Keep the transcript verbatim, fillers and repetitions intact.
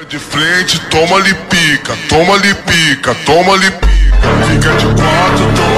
de frente, toma-lhe pica, toma-lhe pica, toma-lhe pica. Fica de quatro, toma